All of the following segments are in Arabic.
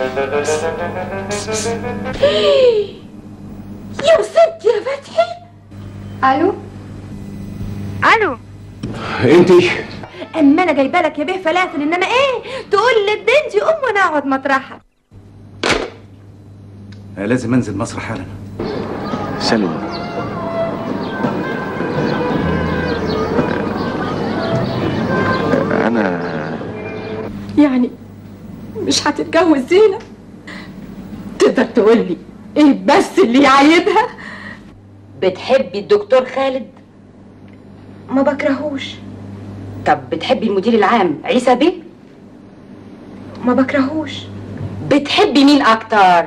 يا ست يا فتحي. الو الو، انتي؟ اما انا جايبه لك يا بيه فلافل، انما ايه تقول للبنت قوم وانا اقعد مطرحها. لازم انزل مصر حالا. سلوى، انا يعني مش هتتجوز زينة؟ تقدر تقول لي ايه بس اللي يعيدها؟ بتحبي الدكتور خالد؟ ما بكرهوش. طب بتحبي المدير العام عيسى بيه؟ ما بكرهوش. بتحبي مين اكتر؟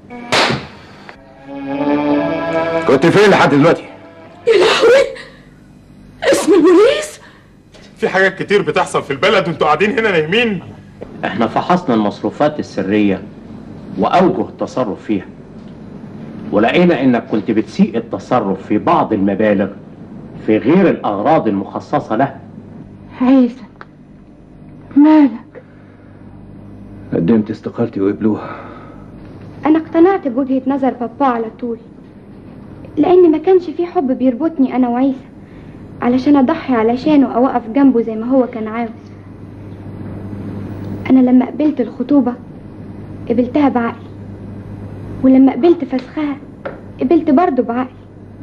كنت فين لحد دلوقتي؟ يا لهوي، اسم البوليس. في حاجات كتير بتحصل في البلد وانتوا قاعدين هنا نايمين. احنا فحصنا المصروفات السرية واوجه التصرف فيها، ولقينا انك كنت بتسيء التصرف في بعض المبالغ في غير الاغراض المخصصة لها. عيسى مالك؟ قدمت استقالتي وقبلوها. انا اقتنعت بوجهة نظر بابا على طول، لان ما كانش في حب بيربطني انا وعيسى علشان اضحي علشانه او اقف جنبه زي ما هو كان عاوز. انا لما قبلت الخطوبة قبلتها بعقلي، ولما قبلت فسخها قبلت برضه بعقلي.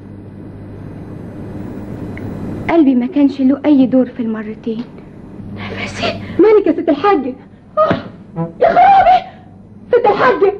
قلبي ما كانش له اي دور في المرتين. نفسي مالك يا ست الحاجة؟ يا خرابي ست الحاجة.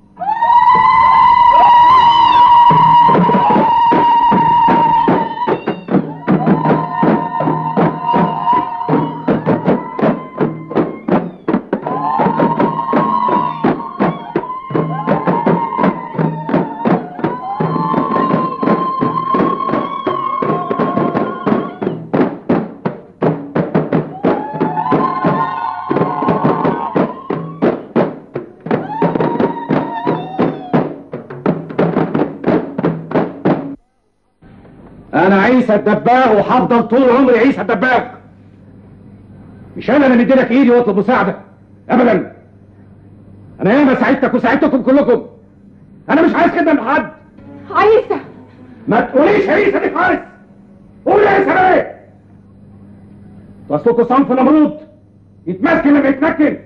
انا عيسى الدباغ وهفضل طول عمري عيسى الدباغ. مش انا اللي مديلك ايدي واطلب مساعده ابدا. انا ياما ساعدتك وساعدتكم كلكم. انا مش عايز كده من حد. عيسى ما تقوليش عيسى دي خالص. قولي عيسى ايه؟ اصلكوا صنف نمرود يتمسكن لما يتمكن.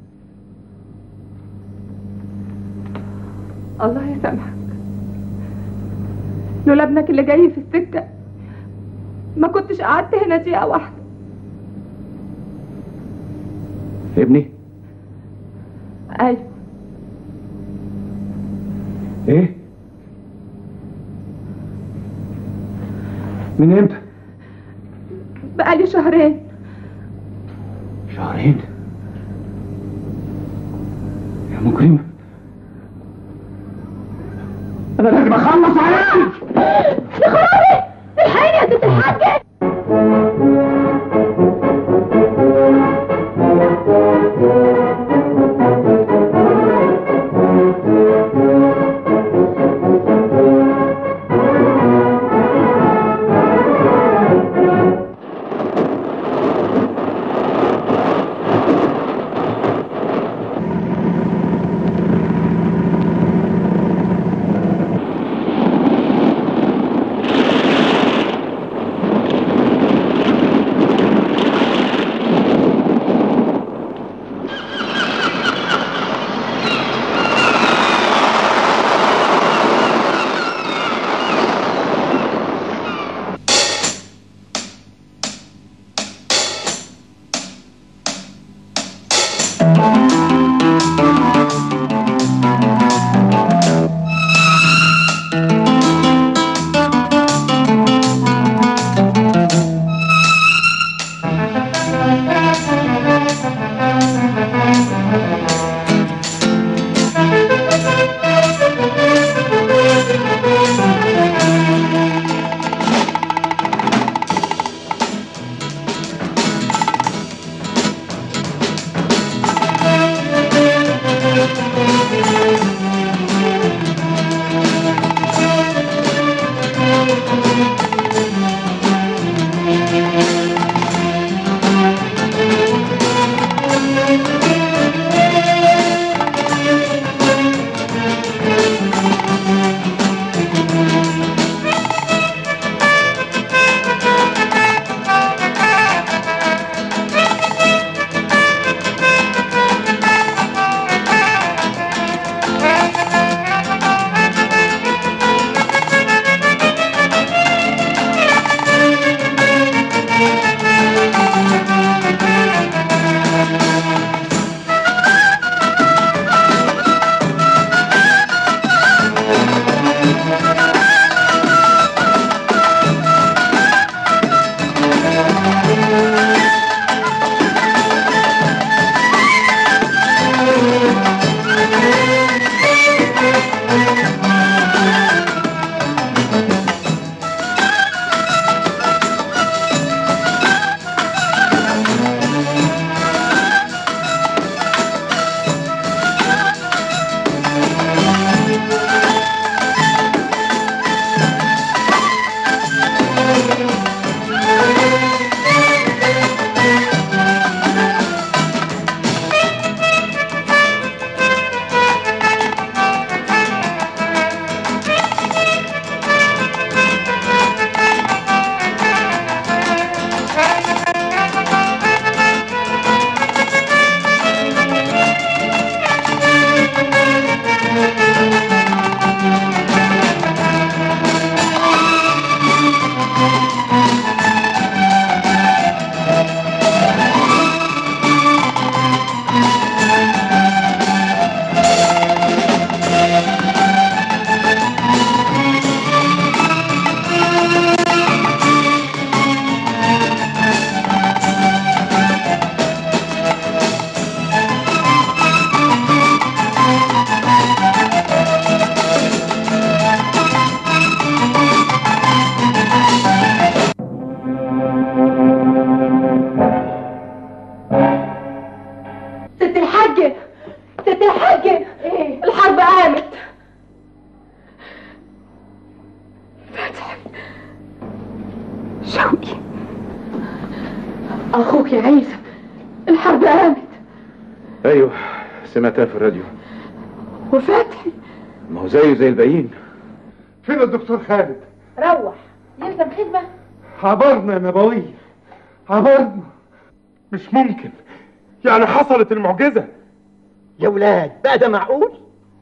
الله يسامحك، لولا ابنك اللي جاي في السكة ما كنتش قعدت هنا دقيقة واحدة. ابني؟ ايوه. ايه؟ من امتى؟ بقالي شهرين. شهرين؟ يا مجرمة، انا لازم اخلص عليك. يا خرابي الحقيني يا ست الحاجة. الحاجة ست الحاجة، ايه الحرب قامت. فتحي شوقي اخوك يا عيسى، الحرب قامت. ايوه سمعتها في الراديو. وفتحي ما هو زيه زي الباقيين. فين الدكتور خالد؟ روح يلزم خدمة. عبرنا يا نبوية، عبرنا. مش ممكن، يعني حصلت المعجزة. يا ولاد بقى ده معقول؟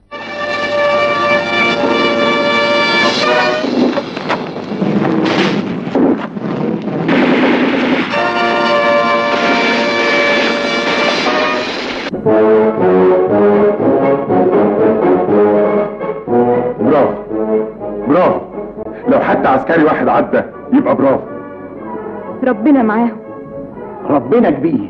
برافو برافو، لو حتى عسكري واحد عدى يبقى برافو. ربنا معاهم. ربنا كبير.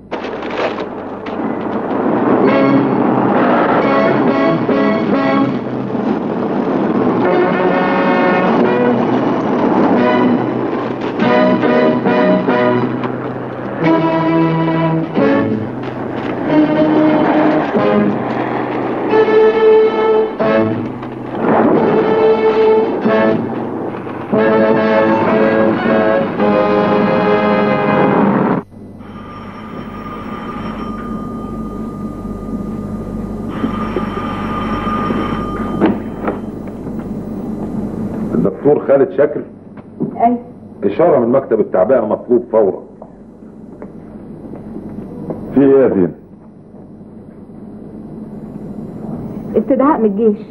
الدكتور خالد شاكر. ايوه. اشاره من مكتب التعبئه، مطلوب فورا. في ايه يا زين؟ استدعاء من الجيش.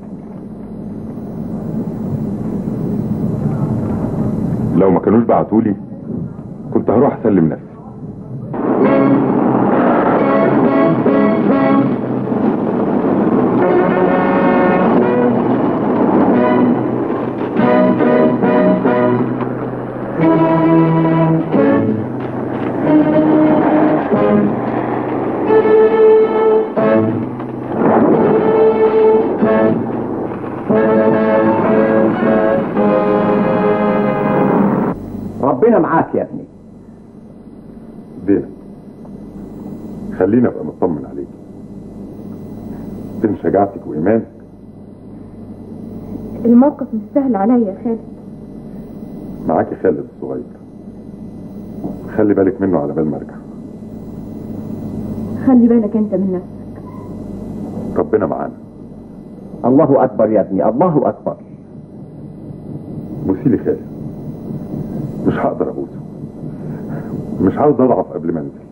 لو ما كانوش بعتولي كنت هروح اسلم نفسي. ربنا معاك يا ابني. زينب خلينا ابقى مطمن عليك. بين شجاعتك وايمانك. الموقف مش سهل عليا يا خالد. معاكي خالد الصغير، خلي بالك منه على بال ما ارجع. خلي بالك انت من نفسك. ربنا معانا. الله اكبر يا ابني، الله اكبر. بوسيلي خالد، مش هقدر ابوسه، مش عاوز اضعف قبل ما انزل.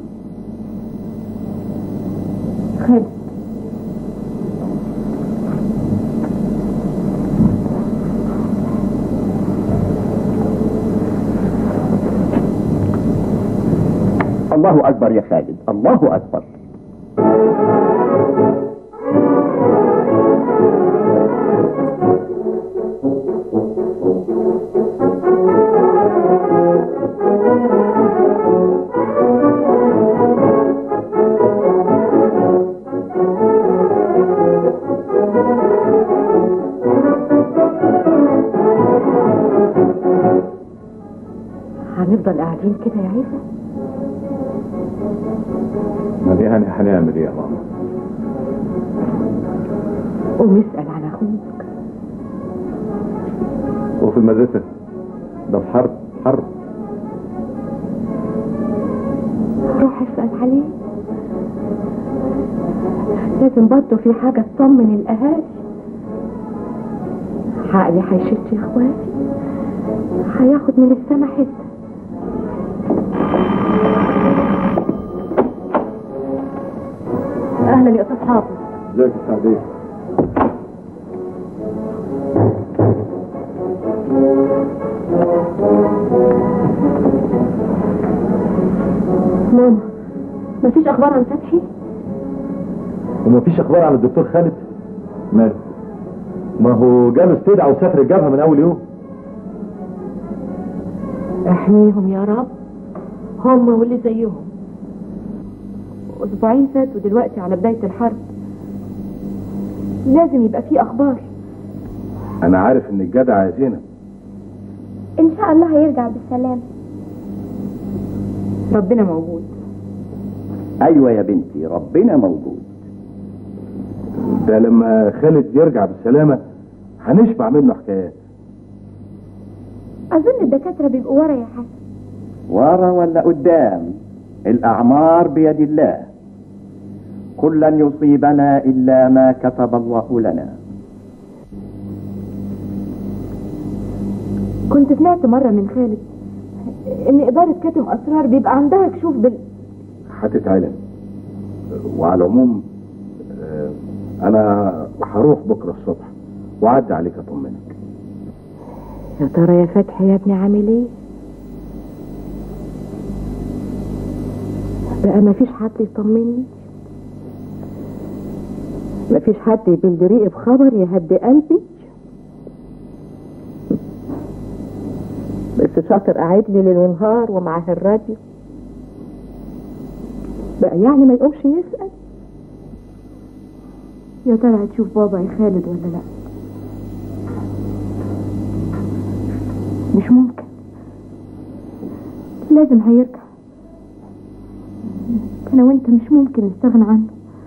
خالد الله اكبر يا خالد، الله اكبر. هنفضل قاعدين كده يا عيسى؟ ما يعني هنعمل ايه يا ماما؟ قوم اسأل عن اخوك. وفي المدرسة ده في حرب حرب. روح اسأل عليه، لازم برضه في حاجة تطمن الاهالي. عقلي هيشت يا اخواتي، هياخد من السما حتة. اهلا يا استاذ حافظ. ازيك يا سعدية؟ ماما مفيش اخبار عن فتحي؟ ومفيش اخبار عن الدكتور خالد؟ ماله؟ ما هو جاله استدعاء وسافر الجبهة من اول يوم. احميهم يا رب، هم واللي زيهم. اسبوعين فاتوا دلوقتي على بداية الحرب، لازم يبقى فيه اخبار. انا عارف ان الجدع يا زينب. ان شاء الله هيرجع بالسلام. ربنا موجود. ايوه يا بنتي، ربنا موجود. ده لما خالد يرجع بالسلامة هنشبع منه حكايات. اظن الدكاترة بيبقوا ورا يا حسن. ورا ولا قدام؟ الاعمار بيد الله، قل لن يصيبنا الا ما كتب الله لنا. كنت سمعت مرة من خالد ان ادارة كاتم اسرار بيبقى عندها كشوف هتتعلم. وعلى العموم انا هروح بكرة الصبح وعدي عليك اطمنك. يا ترى يا فتحي يا ابني عامل ايه؟ بقى مفيش حد يطمني، مفيش حد يبلد ريقي بخبر يهدي قلبي. بس شاطر قاعد لي ليل ونهار ومعاه الراديو، بقى يعني ما يقومش يسأل يا ترى هتشوف بابا يا خالد ولا لا؟ مش ممكن، لازم هيرجع. انا وانت مش ممكن نستغنى عنه.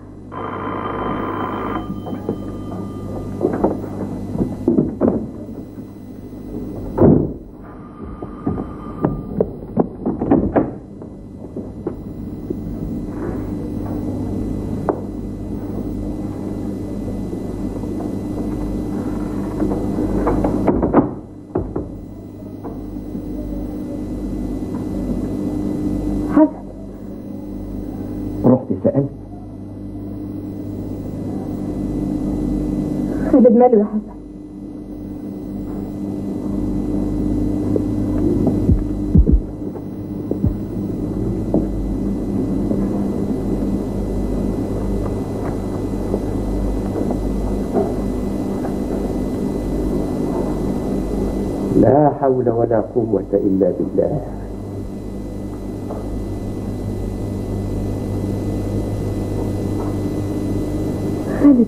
خالد ماله يا حسن؟ لا حول ولا قوة إلا بالله. خالد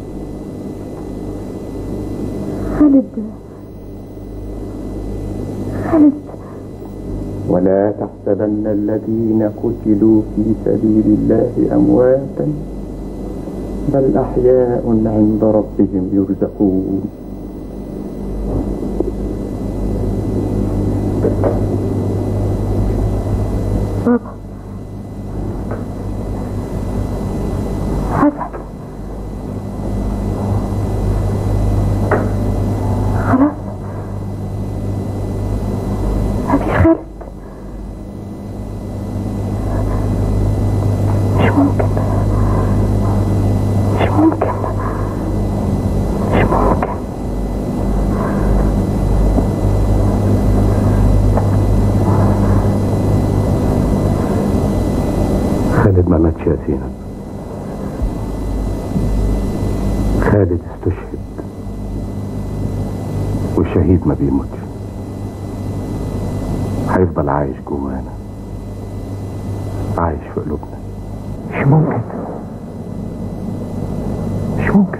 ولا تحسبن الذين قتلوا في سبيل الله أمواتا بل أحياء عند ربهم يرزقون. بابا حسن خلاص مفيش خالد. مش ممكن مش ممكن مش ممكن. خالد ما ماتش يا زينب، خالد استشهد، والشهيد ما بيموتش، هيفضل عايش جوانا، عايش في قلوبنا. مش ممكن مش ممكن.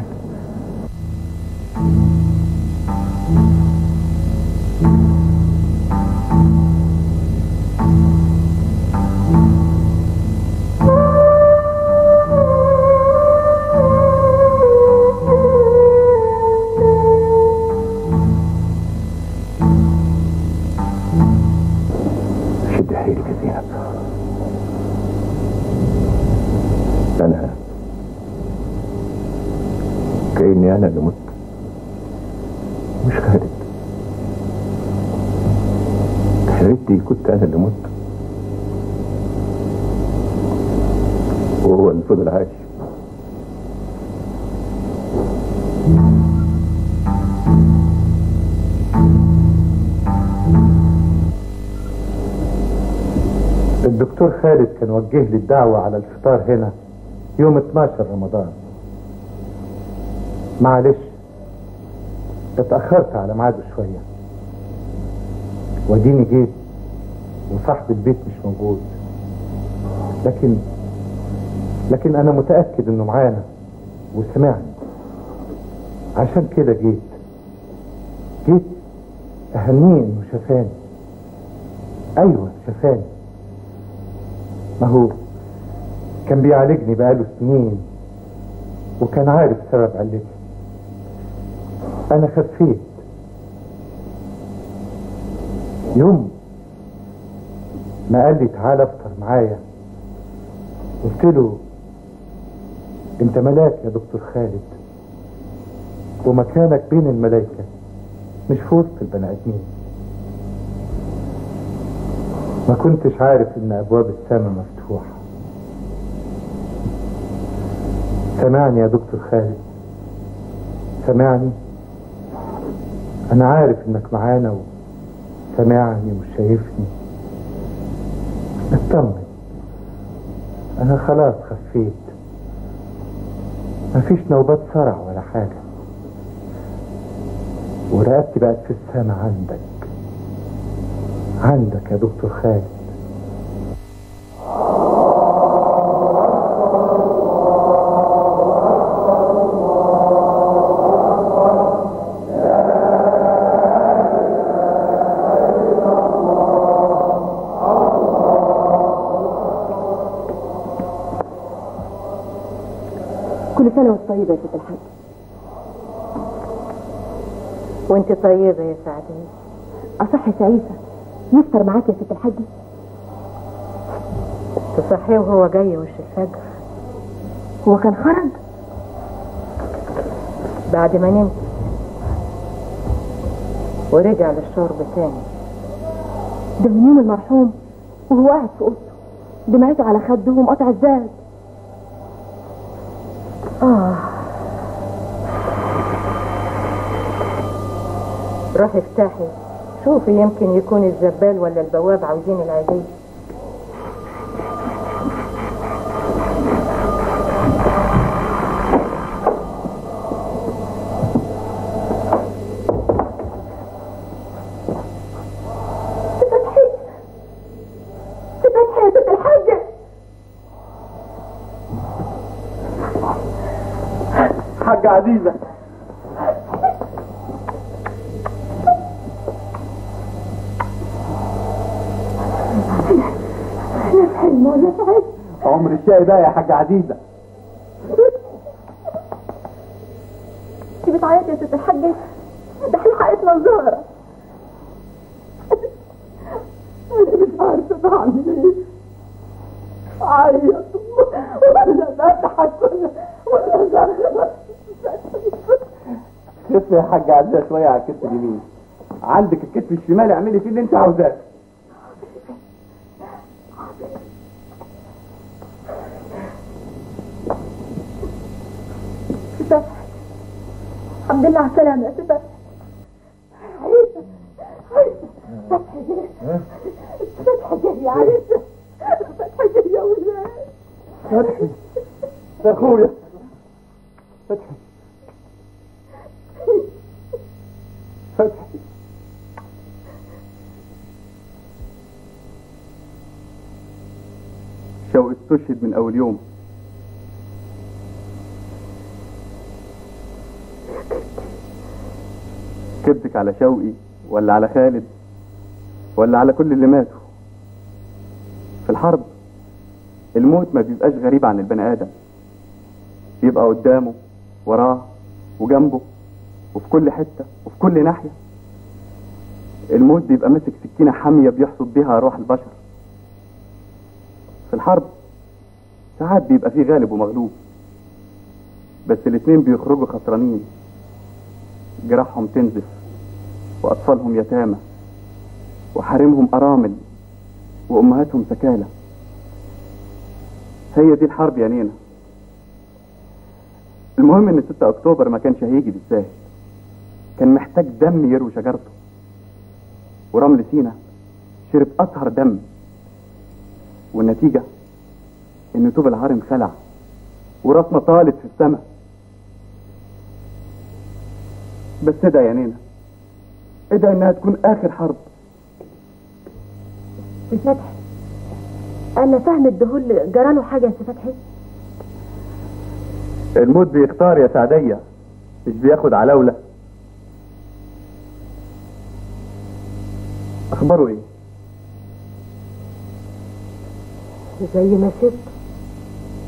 شد حيلك يا زينب، أنا كأني أنا اللي مت مش خالد. يا ريتني كنت أنا اللي مت وهو اللي فضل عايش. الدكتور خالد كان وجه لي الدعوة على الفطار هنا يوم 12 رمضان. معلش اتأخرت على ميعاده شوية، وديني جيت وصاحب البيت مش موجود، لكن انا متأكد انه معانا وسمعني، عشان كده جيت اهنيه انه شفاني. ايوه شفاني. ما كان بيعالجني بقاله سنين وكان عارف سبب علتي. انا خفيت. يوم ما قال لي تعالى افطر معايا قلت له انت ملاك يا دكتور خالد، ومكانك بين الملائكة مش في وسط البني ادمين. ما كنتش عارف ان ابواب السماء مفتوحة. سمعني يا دكتور خالد، سمعني. انا عارف انك معانا وسمعني وشايفني. اطمن، انا خلاص خفيت، مفيش نوبات صرع ولا حاجة، ورقبتي بقت في السماء عندك يا دكتور خالد. كل سنة وانت طيبة يا ست الحاج. وانت طيبة يا سعدية. أصح سعيسة يفطر معاك يا ست الحاج؟ تصحيه وهو جاي وش الفجر. هو كان خرج بعد ما نمت ورجع للشرب تاني. ده من يوم المرحوم وهو قاعد في اوضته دمعته على خده ومقطع الزاد. روحي افتحي شوفي، يمكن يكون الزبال ولا البواب عاوزين العيدية. حاجة عزيزة، عمر الشاي ده يا حاجة عزيزة. انت بتعيط يا ست الحاجة؟ ده احنا حقتنا الزهرة. انا مش عارفة بعمل ايه، اعيط ولا بضحك ولا زغرة. خف يا حاجة عزيزة شوية على الكتف اليمين، عندك الكتف الشمال اعملي فيه اللي انت عاوزاه. الحمد لله على السلامة يا ستة. عيسى فتحي جاي يا عيسى، فتحي جاي يا ولاد. فتحي يا اخويا، فتحي شوقي استشهد من اول يوم. كبدك على شوقي ولا على خالد ولا على كل اللي ماتوا في الحرب؟ الموت ما بيبقاش غريب عن البني ادم، بيبقى قدامه وراه وجنبه وفي كل حتة وفي كل ناحية. الموت بيبقى ماسك سكينة حامية بيحصد بيها أرواح البشر. في الحرب ساعات بيبقى فيه غالب ومغلوب، بس الاتنين بيخرجوا خسرانين، جراحهم تنزف وأطفالهم يتامى وحريمهم أرامل وأمهاتهم سكالة. هي دي الحرب يا نينا. المهم ان 6 اكتوبر ما كانش هيجي بالساهل، كان محتاج دم يروي شجرته، ورمل سينا شرب اطهر دم، والنتيجة ان طوب الهرم خلع وراسنا طالت في السماء. بس ده يا نينا، ده انها تكون اخر حرب. فتحي انا فاهم الدهول جراله حاجة يا فتحي. الموت بيختار يا سعدية، مش بياخد علاولة. اخباره ايه؟ زي ما سبت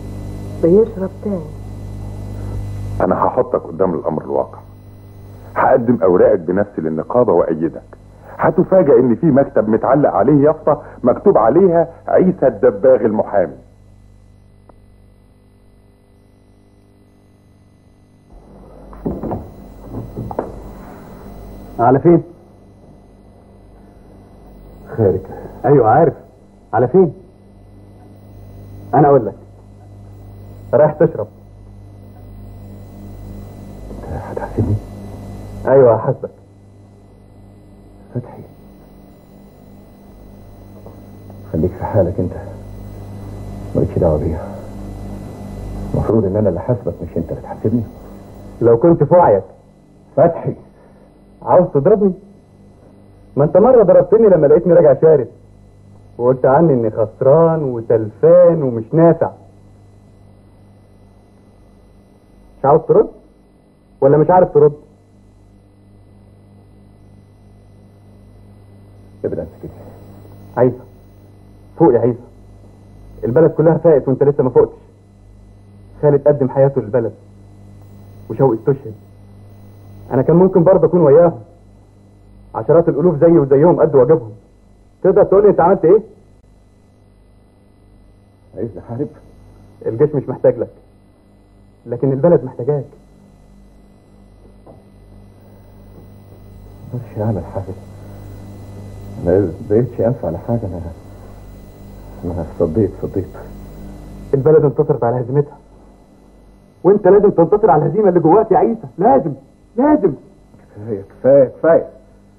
بيشرب تاني. انا هحطك قدام الامر الواقع، هقدم اوراقك بنفسي للنقابه وايدك. هتفاجئ ان في مكتب متعلق عليه يافطه مكتوب عليها عيسى الدباغ المحامي. على فين؟ خارج. ايوه عارف. على فين؟ انا اقول لك. رايح تشرب. هتحاسبني؟ ايوه هحاسبك. فتحي، خليك في حالك انت، مالكش دعوه بيها. المفروض ان انا اللي حاسبك مش انت اللي تحاسبني. لو كنت في وعيك. فتحي، عاوز تضربني؟ ما انت مره ضربتني لما لقيتني راجع شارد وقلت عني اني خسران وتلفان ومش نافع. مش عاوز ترد ولا مش عارف ترد؟ ابدا انت كده. عيسى فوق يا عيسى، البلد كلها فاقت وانت لسه ما فوقتش. خالد قدم حياته للبلد وشوقي استشهد. انا كان ممكن برضه اكون وياهم، عشرات الالوف زيي وزيهم قد واجبهم. تقدر تقول لي انت عملت ايه؟ عايز احارب؟ الجيش مش محتاج لك، لكن البلد محتاجاك. مش اعمل حاجه، ما بقيتش انفع لحاجه. انا صديت. البلد انتصرت على هزيمتها، وانت لازم تنتصر على الهزيمه اللي جواك يا عيسى. لازم. كفايه.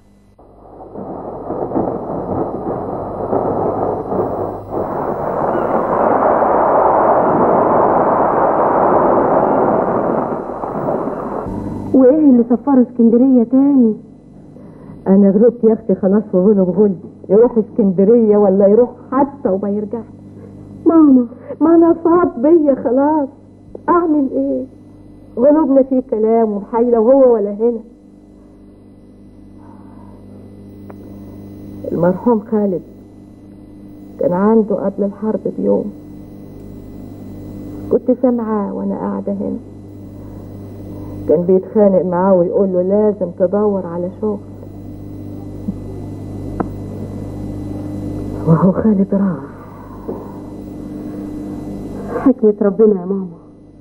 وايه اللي سفره اسكندريه تاني؟ انا غلبت يا اختي خلاص، وغلب غلب. يروح اسكندريه ولا يروح حتى وما يرجعش. ماما، ما انا صعب بيا خلاص، اعمل ايه؟ غلوبنا فيه كلام وحيله وهو ولا هنا. المرحوم خالد كان عنده قبل الحرب بيوم، كنت سامعاه وانا قاعده هنا، كان بيتخانق معاه ويقول له لازم تدور على شغل. وهو خالد راح. حكمة ربنا يا ماما.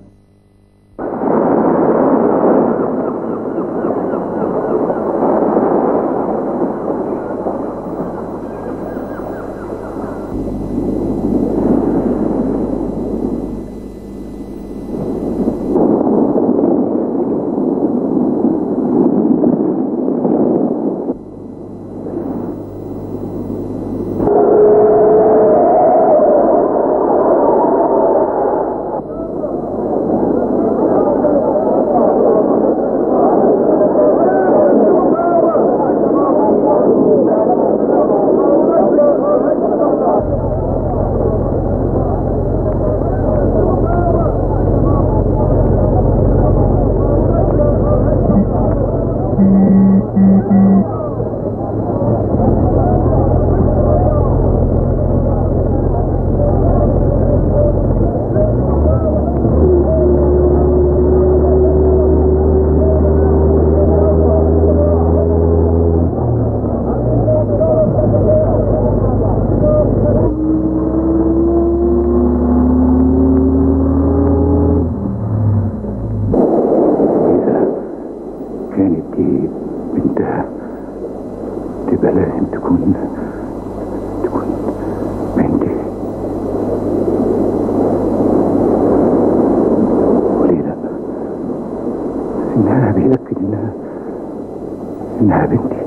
إنها بنتي.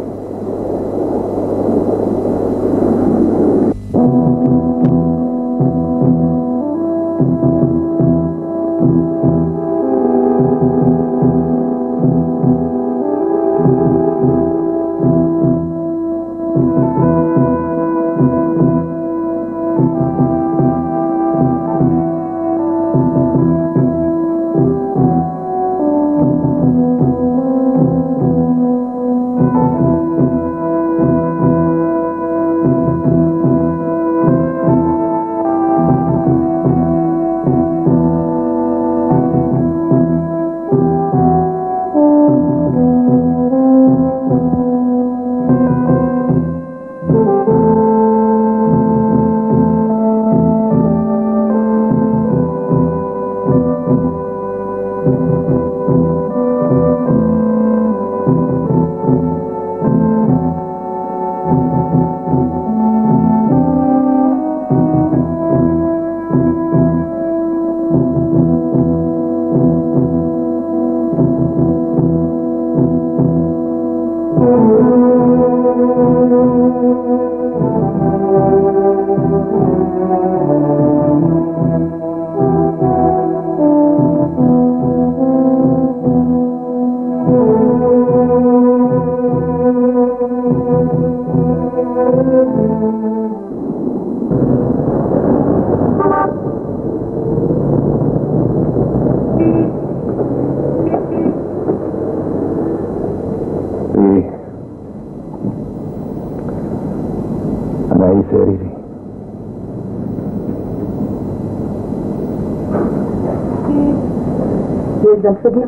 الفدية.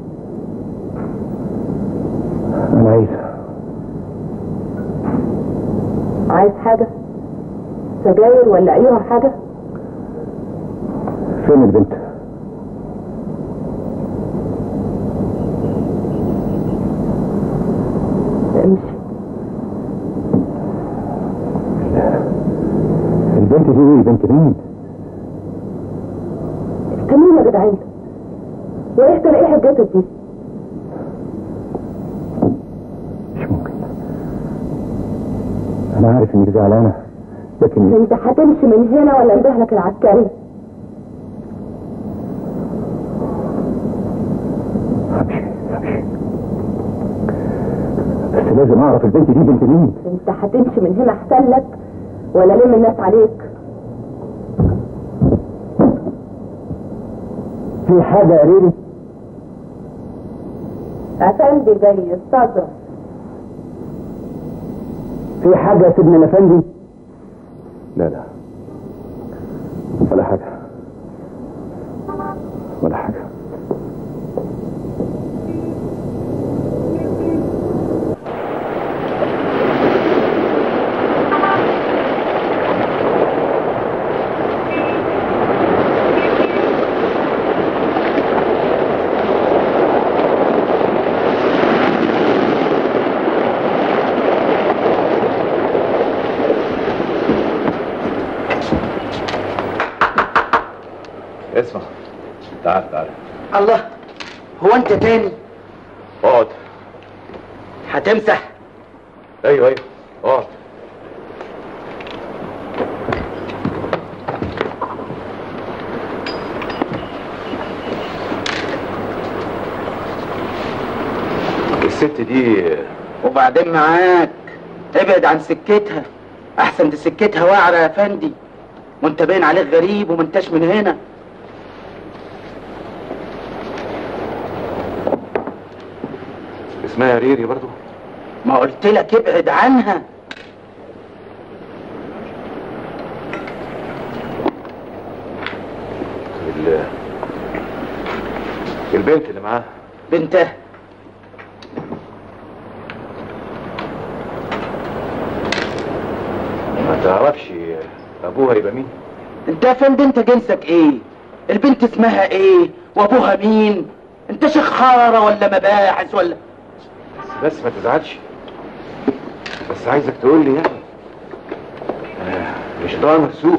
أنا عايز حاجة؟ سجاير ولا أي حاجة؟ فين البنت؟ امشي. البنت دي ايه؟ بنت مين؟ انت مين يا جدعان؟ وايه تلاقي حاجاتك دي؟ مش ممكن. انا عارف انك زعلانه لكن انت هتمشي من هنا ولا اندهلك العسكري؟ همشي بس لازم اعرف البنت دي بنت مين. انت هتمشي من هنا احسن لك ولا لم الناس عليك؟ في حاجه يا ريري؟ افندي جاي استاذ. في حاجه يا سيدنا الافندي؟ لا ولا حاجه ولا حاجه. اسمع، تعال الله، هو انت تاني؟ اقعد. هتمسح؟ ايوه اقعد. الست دي وبعدين معاك، ابعد عن سكتها احسن، دي سكتها واعره يا فندي، وانت باين عليك غريب وما انتش من هنا. اسمها ريري برضو؟ ما قلت لك ابعد عنها. البنت اللي معاها بنتها. ما تعرفش ابوها يبقى مين؟ انت يا فندم انت جنسك ايه؟ البنت اسمها ايه؟ وابوها مين؟ انت شيخ حاره ولا مباحث ولا؟ بس ما تزعلش، بس عايزك تقول لي يعني مش ضامن سوق.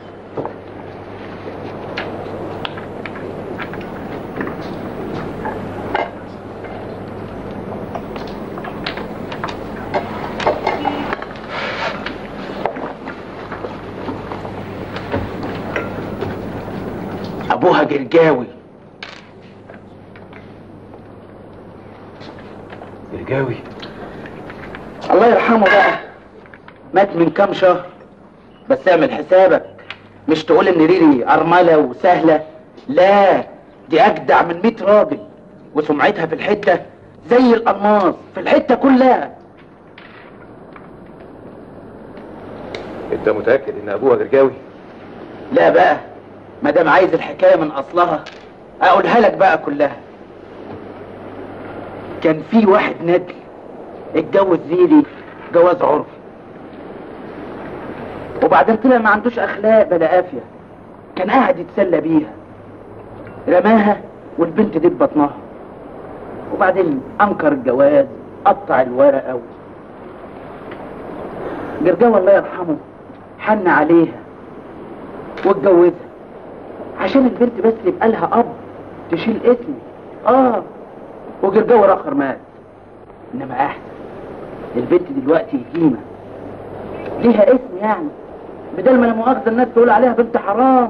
ابوها جرجاوي. جرجاوي؟ الله يرحمه بقى، مات من كام شهر. بس اعمل حسابك، مش تقول ان ريري ارمله وسهله، لا دي اجدع من 100 راجل، وسمعتها في الحته زي القناص في الحته كلها. انت متاكد ان ابوها جرجاوي؟ لا بقى، ما دام عايز الحكايه من اصلها اقولها لك بقى كلها. كان في واحد ندل اتجوز ريري جواز عرفي، وبعدين طلع ما عندوش اخلاق بلا قافيه، كان قاعد يتسلى بيها، رماها والبنت دي ببطنها، وبعدين انكر الجواز، قطع الورقه جرجاوي الله يرحمه حن عليها واتجوزها عشان البنت بس يبقى لها اب تشيل اسمه. وجرجاوي اخر مات، انما احسن البنت دلوقتي قيمة، ليها اسم يعني، بدل ما لا مؤاخذة الناس تقول عليها بنت حرام.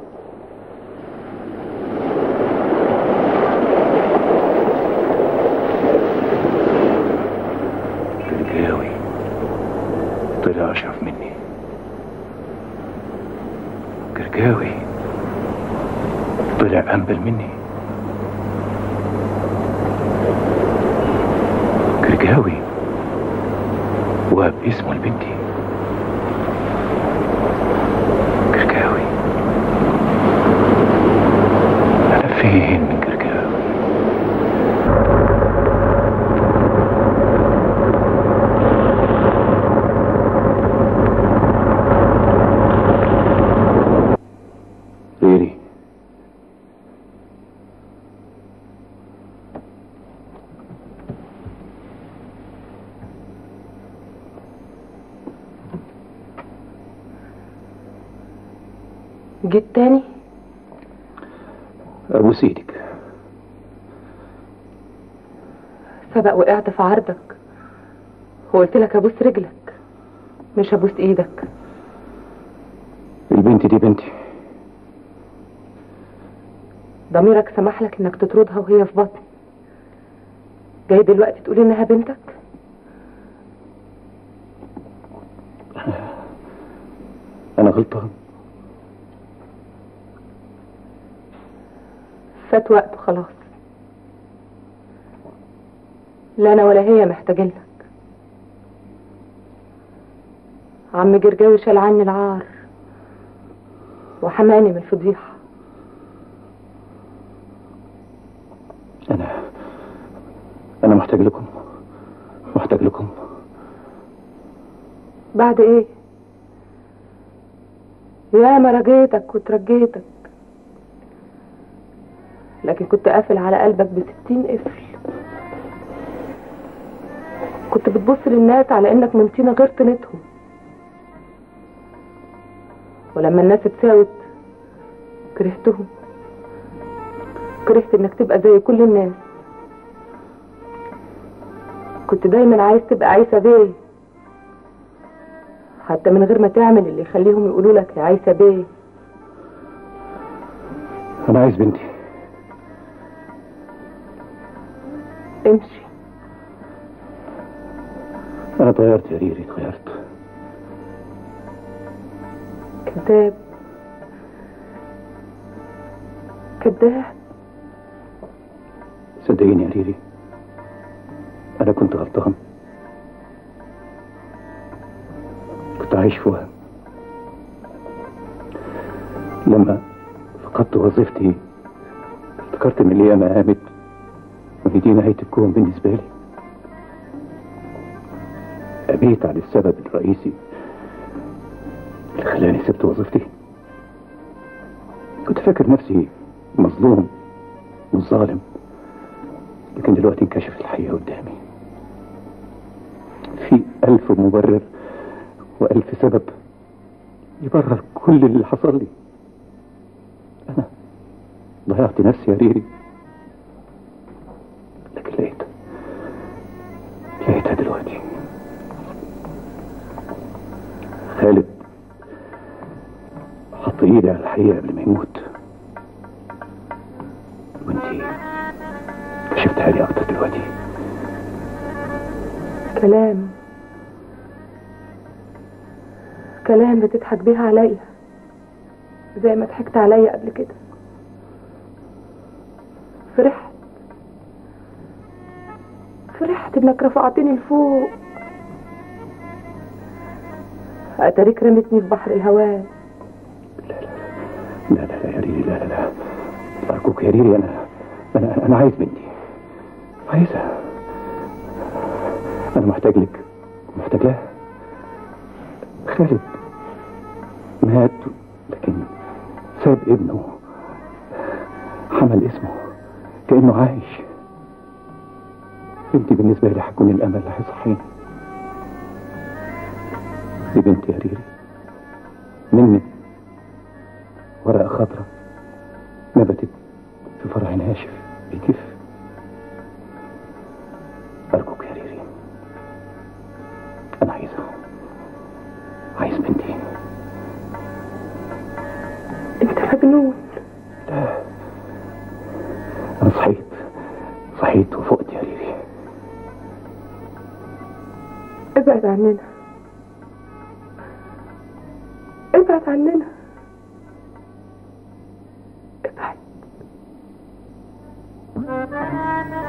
جرجاوي طلع اشرف مني. جرجاوي طلع انبل مني. جرجاوي واب اسمه لبنتي. جرجاوي انا فين من جرجاوي؟ ريري جيت تاني؟ ابوس ايدك. سبق وقعت في عرضك وقلت لك ابوس رجلك مش ابوس ايدك. البنت دي بنتي. ضميرك سمح لك انك تطردها وهي في بطني، جاي دلوقتي تقول انها بنتك؟ انا غلطان. فات وقته خلاص، لا انا ولا هي محتاجين لك. عم جرجاوي شال عني العار وحماني من الفضيحة. انا محتاج لكم، محتاج لكم. بعد ايه؟ يا ما رجيتك وترجيتك، لكن كنت قافل على قلبك ب60 قفل. كنت بتبص للناس على انك من طينة غير طينتهم، ولما الناس اتساوت كرهتهم. كرهت انك تبقى زي كل الناس. كنت دايما عايز تبقى عيسى بيه، حتى من غير ما تعمل اللي يخليهم يقولوا لك يا عيسى بيه. انا عايز بنتي. امشي. انا اتغيرت يا ريري، اتغيرت. كذاب كذاب. صدقيني يا ريري، انا كنت غلطان. كنت عايش في وهم. لما فقدت وظيفتي افتكرت ان ليا مقامت وان دي نهاية الكون بالنسبة لي. أبيت على السبب الرئيسي اللي خلاني سبت وظيفتي. كنت فاكر نفسي مظلوم وظالم، لكن دلوقتي انكشفت الحقيقة قدامي. في 1000 مبرر و1000 سبب يبرر كل اللي حصل لي. أنا ضيعت نفسي يا ريري، لكن لقيتها دلوقتي. خالد حط ايدي على الحقيقة قبل ما يموت، وانتي كشفتها لي اكتر دلوقتي. كلام بتضحك بيها عليا زي ما ضحكت عليا قبل كده. فرحت انك رفعتني لفوق، اتاريك رمتني في بحر الهوان. لا يا ريري، لا ارجوك يا ريري، انا عايز بنتي، عايزها. انا محتاج لك، محتاج لها. خالد مات لكن ساب ابنه، حمل اسمه كأنه عايش. بنتي بالنسبة لي هتكون الأمل اللي هيصحيني. دي بنتي يا ريري، مني ورقة خضراء نبتت في فرع ناشف بيكف. أرجوك يا ريري، أنا صحيت وفقت يا ريري. ابعد عننا، ابعد عننا، ابعد.